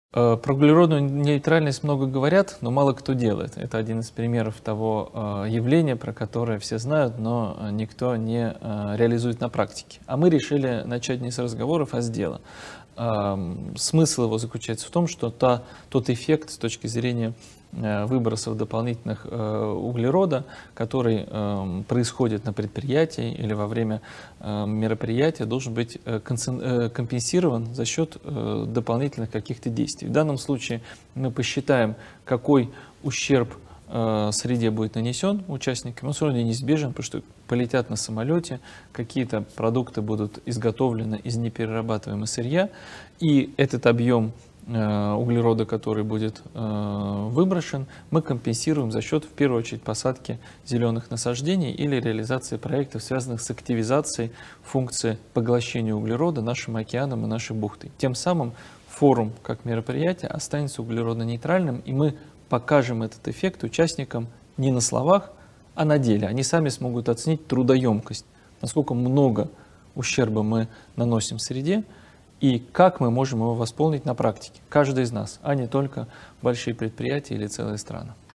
Про углеродную нейтральность много говорят, но мало кто делает. Это один из примеров того явления, про которое все знают, но никто не реализует на практике. А мы решили начать не с разговоров, а с дела. Смысл его заключается в том, что тот эффект с точки зрения выбросов дополнительных углерода, который происходит на предприятии или во время мероприятия, должен быть компенсирован за счет дополнительных каких-то действий. В данном случае мы посчитаем, какой ущерб среде будет нанесен участникам. Он все равно неизбежен, потому что полетят на самолете, какие-то продукты будут изготовлены из неперерабатываемого сырья, и этот объем углерода, который будет выброшен, мы компенсируем за счет, в первую очередь, посадки зеленых насаждений или реализации проектов, связанных с активизацией функции поглощения углерода нашим океаном и нашей бухтой. Тем самым форум, как мероприятие, останется углеродно-нейтральным, и мы покажем этот эффект участникам не на словах, а на деле. Они сами смогут оценить трудоемкость, насколько много ущерба мы наносим среде, и как мы можем его восполнить на практике, каждый из нас, а не только большие предприятия или целые страны.